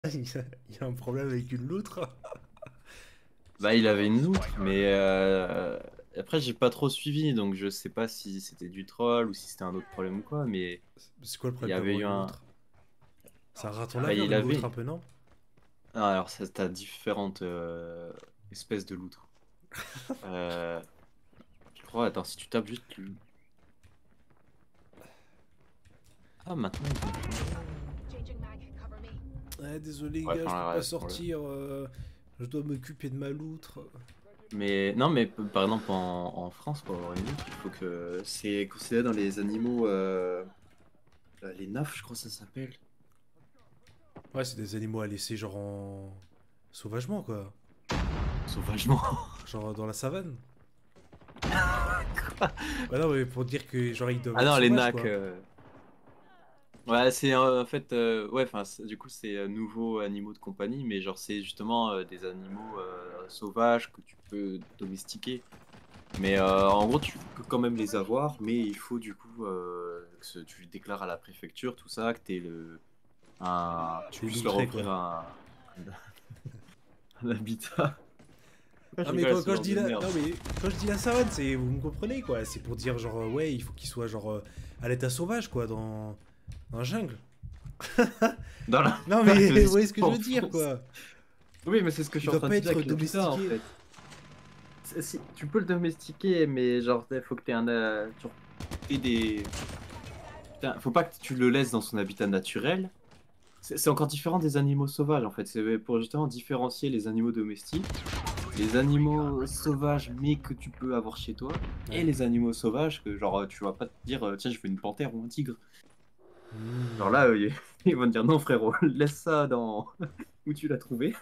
Il y a un problème avec une loutre. Bah, il avait une loutre, mais après, j'ai pas trop suivi, donc je sais pas si c'était du troll ou si c'était un autre problème ou quoi, mais C'est quoi le il y problème avait d'avoir eu une un. loutre? C'est un raton Bah, laveur, il une loutre avait. un peu, non? Ah, alors, ça, t'as différentes espèces de loutres. Euh, je crois, attends, si tu tapes juste. Ah, maintenant, ils ont changé. Désolé, Ouais, gars, je peux enfin, pas ouais, bon, sortir. Je dois m'occuper de ma loutre. mais non, mais par exemple, en France, pour avoir une loutre, il faut que. C'est considéré dans les animaux. Les nafs, je crois que ça s'appelle. Ouais, c'est des animaux à laisser genre en. Sauvagement, quoi. Sauvagement. Genre dans la savane. Bah non, mais pour dire que genre ils doivent Ah être non, les sauvages, nacs. quoi. Ouais, c'est en fait, ouais, enfin, du coup, c'est nouveaux animaux de compagnie, mais genre, c'est justement des animaux sauvages que tu peux domestiquer. Mais en gros, tu peux quand même les avoir, mais il faut du coup tu déclares à la préfecture tout ça, que tu T'es puisses leur loutré, offrir quoi. un habitat. Pourquoi je Ah mais rigole à ce quand je genre dis de la, merde? non mais quand je dis la savane, c'est vous me comprenez quoi. C'est pour dire genre ouais, il faut qu'il soit genre à l'état sauvage quoi, dans la jungle. Dans la... Non mais vous voyez ce que je veux dire Enfonce. quoi. Oui, mais c'est ce que je Il suis en doit train de pas te dire être avec le habitat, en domestiqué. fait. Tu peux le domestiquer, mais genre, il faut que tu aies des. Putain, faut pas que tu le laisses dans son habitat naturel. C'est encore différent des animaux sauvages, en fait. C'est pour justement différencier les animaux domestiques, les animaux sauvages, mais que tu peux avoir chez toi, et Ouais. les animaux sauvages que, genre, tu vas pas te dire, tiens, je veux une panthère ou un tigre. Genre Hmm. là, ils vont te dire, non, frérot, laisse ça dans où tu l'as trouvé.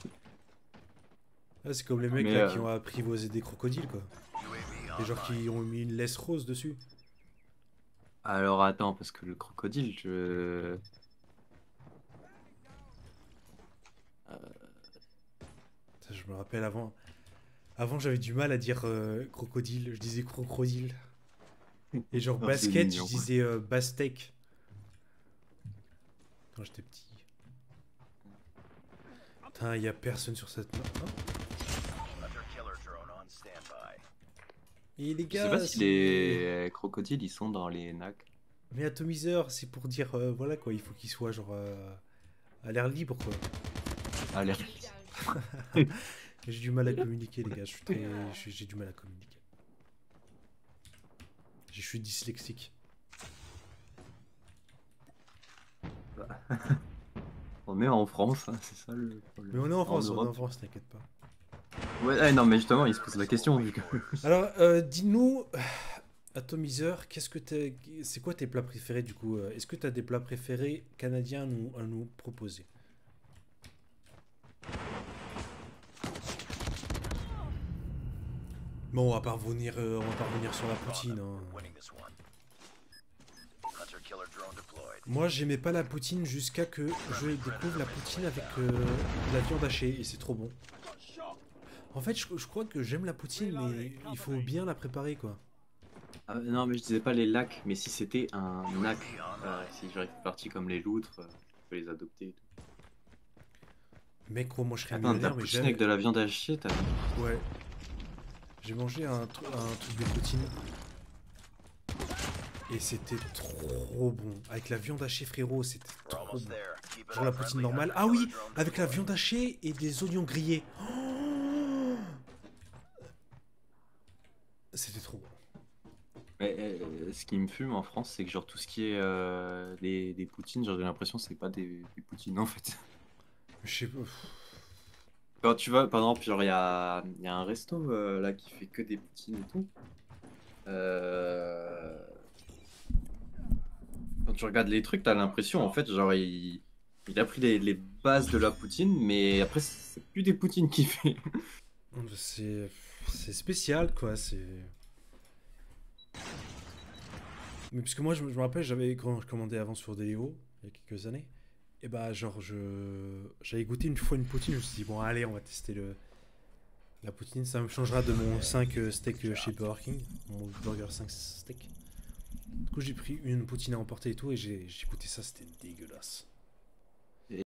Ah, c'est comme les mecs Mais, là qui ont apprivoisé des crocodiles quoi. Et genre qui ont mis une laisse rose dessus. alors attends, parce que le crocodile, je. Ça, je me rappelle avant. Avant j'avais du mal à dire crocodile, je disais crocodile. Et genre Non, c'est basket, je mignon. disais bastec quand j'étais petit. Putain, y a personne sur cette map. Hein. Et les Je sais pas gars, si c'est. les crocodiles, ils sont dans les nacs. Mais atomiseur, c'est pour dire, voilà quoi, il faut qu'il soit genre à l'air libre quoi. Ah, les... J'ai du mal à communiquer les gars, je suis très, j'ai du mal à communiquer. Je suis dyslexique. On est en France, hein, c'est ça le Mais problème. on est en En France, on est en Europe. France, t'inquiète pas. Ouais, non, mais justement, il se pose la question, vu que. Alors, dis-nous, atomiseur, c'est quoi tes plats préférés du coup Est-ce que t'as des plats préférés canadiens à nous proposer? Bon, on va pas revenir sur la poutine. Hein. Moi, j'aimais pas la poutine jusqu'à que je découvre la poutine avec de la viande hachée et c'est trop bon. En fait, je crois que j'aime la poutine, mais il faut bien la préparer quoi. Ah, non, mais je disais pas les lacs, mais si c'était un lac, si j'aurais fait partie comme les loutres, tu peux les adopter et tout. Mec, gros, moi je serais Attends, de la millionnaire, mais poutine jamais. avec de la viande hachée, t'as. Ouais, j'ai mangé un truc de poutine et c'était trop bon. Avec la viande hachée, frérot, c'était trop bon. Genre la poutine normale. Ah oui, avec la viande hachée et des oignons grillés. Oh, c'était trop bon. Mais, ce qui me fume en France, c'est que genre tout ce qui est des poutines, genre j'ai l'impression que c'est pas des poutines en fait. Je sais pas. Quand tu vas, par exemple, genre il y a un resto là qui fait que des poutines et tout. Euh, Quand tu regardes les trucs, t'as l'impression en fait, genre il a pris les bases de la poutine, mais après c'est plus des poutines qu'il fait. C'est c'est spécial quoi. C'est. Mais parce que moi, je me rappelle, quand je commandais avant sur Deliveroo, il y a quelques années, et bah, genre, j'avais goûté une fois une poutine, je me suis dit, bon, allez, on va tester la poutine, ça me changera de mon 5 steak chez Burger King, mon burger 5 steak. Du coup, j'ai pris une poutine à emporter et tout, et j'ai goûté ça, c'était dégueulasse.